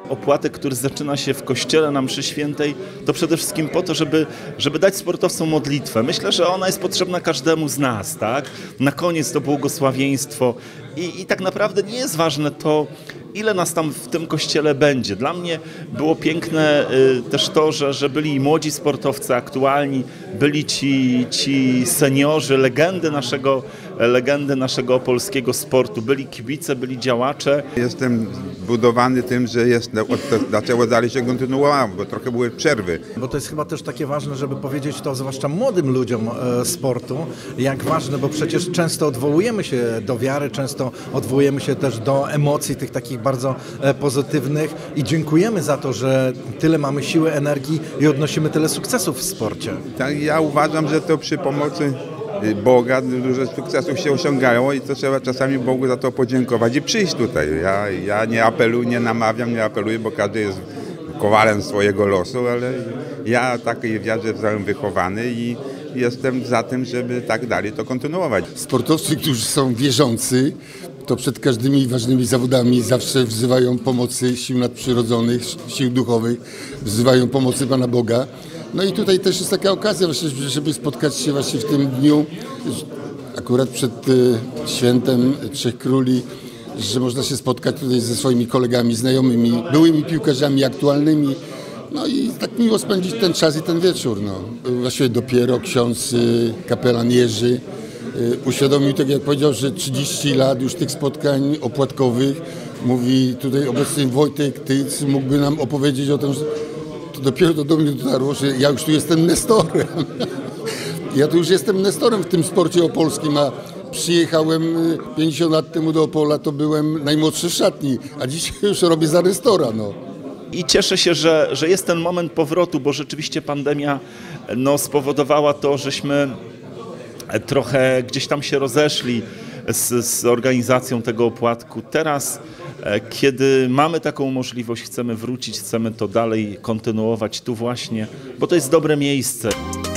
opłatek, który zaczyna się w kościele na mszy świętej, to przede wszystkim po to, żeby dać sportowcom modlitwę. Myślę, że ona jest potrzebna każdemu z nas, tak? Na koniec to błogosławieństwo i tak naprawdę nie jest ważne to, ile nas tam w tym kościele będzie. Dla mnie było piękne też to, że byli i młodzi sportowcy aktualni, byli ci seniorzy, legendy naszego opolskiego sportu, byli kibice, byli działacze. Jestem budowany tym, że dlaczego dalej się kontynuowało, bo trochę były przerwy. Bo to jest chyba też takie ważne, żeby powiedzieć to zwłaszcza młodym ludziom sportu, jak ważne, bo przecież często odwołujemy się do wiary, często odwołujemy się też do emocji tych takich bardzo pozytywnych i dziękujemy za to, że tyle mamy siły, energii i odnosimy tyle sukcesów w sporcie. Tak, ja uważam, że to przy pomocy Boga dużo sukcesów się osiągają i to trzeba czasami Bogu za to podziękować i przyjść tutaj. Ja nie apeluję, nie namawiam, nie apeluję, bo każdy jest kowalem swojego losu, ale ja takiej wierze zostałem wychowany i jestem za tym, żeby tak dalej to kontynuować. Sportowcy, którzy są wierzący, to przed każdymi ważnymi zawodami zawsze wzywają pomocy sił nadprzyrodzonych, sił duchowych, wzywają pomocy Pana Boga. No i tutaj też jest taka okazja właśnie, żeby spotkać się właśnie w tym dniu, akurat przed świętem Trzech Króli, że można się spotkać tutaj ze swoimi kolegami, znajomymi, byłymi piłkarzami aktualnymi. No i tak miło spędzić ten czas i ten wieczór. No. Właściwie dopiero ksiądz kapelan Jerzy uświadomił, tak jak powiedział, że 30 lat już tych spotkań opłatkowych. Mówi tutaj obecny Wojtek Tyc mógłby nam opowiedzieć o tym, że to dopiero do mnie dotarło, że ja już tu jestem nestorem. Ja tu już jestem nestorem w tym sporcie opolskim, a przyjechałem 50 lat temu do Opola, to byłem najmłodszy w szatni, a dzisiaj już robię za nestora. No. I cieszę się, że jest ten moment powrotu, bo rzeczywiście pandemia spowodowała to, żeśmy trochę gdzieś tam się rozeszli z organizacją tego opłatku. Teraz, kiedy mamy taką możliwość, chcemy wrócić, chcemy to dalej kontynuować tu właśnie, bo to jest dobre miejsce.